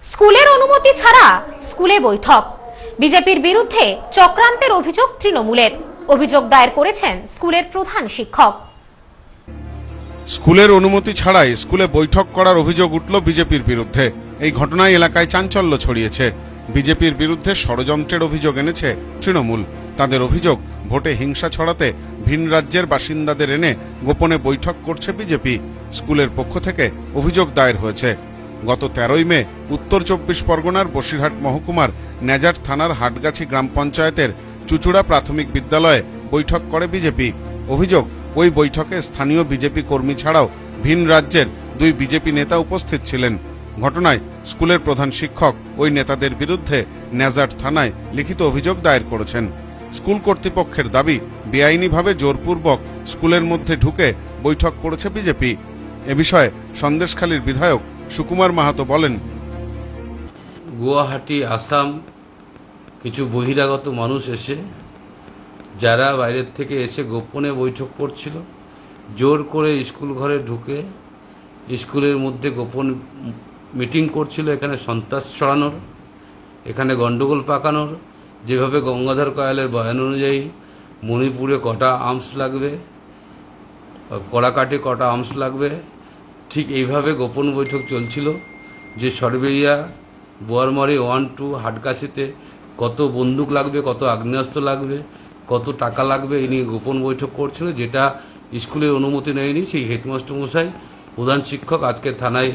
স্কুলের অনুমতি ছাড়া স্কুলে বৈঠক, বিজেপির বিরুদ্ধে চক্রান্তের অভিযোগ তৃণমূলের। অভিযোগ দায়ের করেছেন স্কুলের প্রধান শিক্ষক। স্কুলের অনুমতি ছাড়াই স্কুলে বৈঠক করার অভিযোগ উঠল বিজেপির বিরুদ্ধে। এই ঘটনায় এলাকায় চাঞ্চল্য ছড়িয়েছে। বিজেপির বিরুদ্ধে ষড়যন্ত্রের অভিযোগ এনেছে তৃণমূল। তাদের অভিযোগ, ভোটে হিংসা ছড়াতে ভিন রাজ্যের বাসিন্দাদের এনে গোপনে বৈঠক করছে বিজেপি। স্কুলের পক্ষ থেকে অভিযোগ দায়ের হয়েছে। গত 13ই মে উত্তর 24 পরগনার বসিরহাট মহকুমার নেজার থানার হাটগাছি গ্রাম পঞ্চায়েতের চুচুড়া প্রাথমিক বিদ্যালয়ে বৈঠক করে বিজেপি। অভিযোগ, ওই বৈঠকে স্থানীয় বিজেপি কর্মী ছাড়াও ভিন রাজ্যের 2 বিজেপি নেতা উপস্থিত ছিলেন। ঘটনায় স্কুলের প্রধান শিক্ষক ওই নেতাদের বিরুদ্ধে নেজার থানায় লিখিত অভিযোগ দায়ের করেছেন। স্কুল কর্তৃপক্ষের দাবি, বেআইনিভাবে জোরপূর্বক স্কুলের মধ্যে ঢুকে বৈঠক করেছে বিজেপি। এ বিষয়ে সন্দেশখালীর বিধায়ক সুকুমার মাহাতো বলেন, গুয়াহাটি, আসাম কিছু বহিরাগত মানুষ এসে, যারা বাইরের থেকে এসে গোপনে বৈঠক করছিল, জোর করে স্কুল ঘরে ঢুকে স্কুলের মধ্যে গোপন মিটিং করছিল, এখানে সন্ত্রাস ছড়ানোর, এখানে গণ্ডগোল পাকানোর। যেভাবে গঙ্গাধর কয়ালের বয়ান অনুযায়ী মণিপুরে কটা আর্মস লাগবে, কড়াকাটে কটা আর্মস লাগবে, ঠিক এইভাবে গোপন বৈঠক চলছিল। যে সরবেরিয়া, বোয়ারমারি 1-2, হাটগাছিতে কত বন্দুক লাগবে, কত আগ্নেয়াস্ত্র লাগবে, কত টাকা লাগবে, এই নিয়ে গোপন বৈঠক করছিল, যেটা স্কুলের অনুমতি নেয়নি। সেই হেডমাস্টার মশাই, প্রধান শিক্ষক আজকে থানায়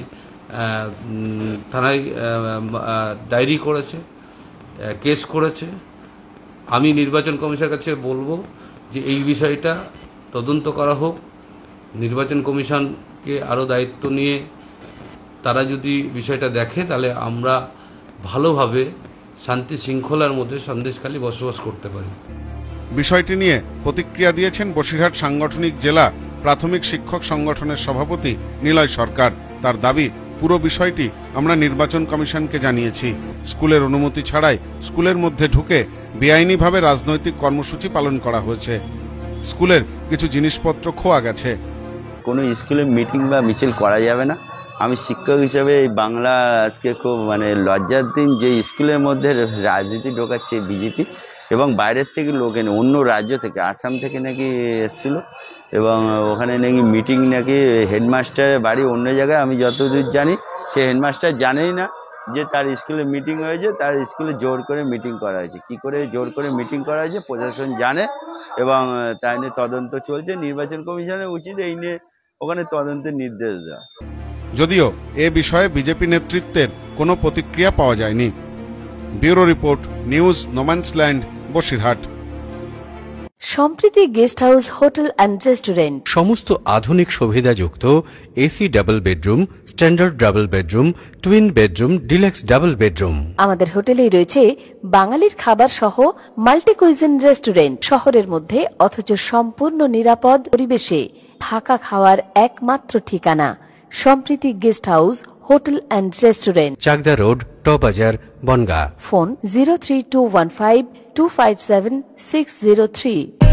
ডায়েরি করেছে, কেস করেছে। আমি নির্বাচন কমিশনের কাছে বলবো যে এই বিষয়টা তদন্ত করা হোক। নির্বাচন কমিশনকে আরও দায়িত্ব নিয়ে তারা যদি বিষয়টা দেখে, তাহলে আমরা ভালোভাবে শান্তি শৃঙ্খলার মধ্যে সন্দেশখালী বসবাস করতে পারি। বিষয়টি নিয়ে প্রতিক্রিয়া দিয়েছেন বসিরহাট সাংগঠনিক জেলা প্রাথমিক শিক্ষক সংগঠনের সভাপতি নিলয় সরকার। তার দাবি, পুরো বিষয়টি আমরা নির্বাচন কমিশনকে জানিয়েছি। স্কুলের অনুমতি ছাড়াই স্কুলের মধ্যে ঢুকে বেআইনিভাবে রাজনৈতিক কর্মসূচি পালন করা হয়েছে। স্কুলের কিছু জিনিসপত্র খোয়া গেছে। কোনো স্কুলে মিটিং বা মিছিল করা যাবে না। আমি শিক্ষক হিসেবে এই বাংলা আজকে খুব লজ্জার দিন যে স্কুলের মধ্যে রাজনীতি ঢোকাচ্ছে বিজেপি, এবং বাইরের থেকে লোক এনে, অন্য রাজ্য থেকে, আসাম থেকে নাকি এসেছিলো, এবং ওখানে নাকি মিটিং, নাকি হেডমাস্টারের বাড়ি অন্য জায়গায়। আমি যতদূর জানি সে হেডমাস্টার জানেই না যে তার স্কুলে মিটিং হয়েছে, তার স্কুলে জোর করে মিটিং করা হয়েছে। কী করে জোর করে মিটিং করা হয়েছে প্রশাসন জানে, এবং তাই নিয়ে তদন্ত চলছে। নির্বাচন কমিশনের উচিত এই নিয়ে ওখানে তদন্তের নির্দেশ দেওয়া। যদিও এ বিষয়ে বিজেপি নেতৃত্বের কোনো প্রতিক্রিয়া পাওয়া যায়নি। Bureau report, news no man's land, Basirhat. Sampriti guest house, hotel and restaurant. সমস্ত আধুনিক সুবিধাযুক্ত AC double bedroom, standard double bedroom, twin bedroom, deluxe double bedroom. আমাদের হোটেলেই রয়েছে বাঙালির খাবার সহ মাল্টি কুইজিন রেস্টুরেন্ট। শহরের মধ্যে অথচ সম্পূর্ণ নিরাপদ পরিবেশে থাকা খাওয়ার একমাত্র ঠিকানা Sampriti guest house, hotel and restaurant, Chakdah road, টবাজার, বনগাঁ। ফোন 03215257603।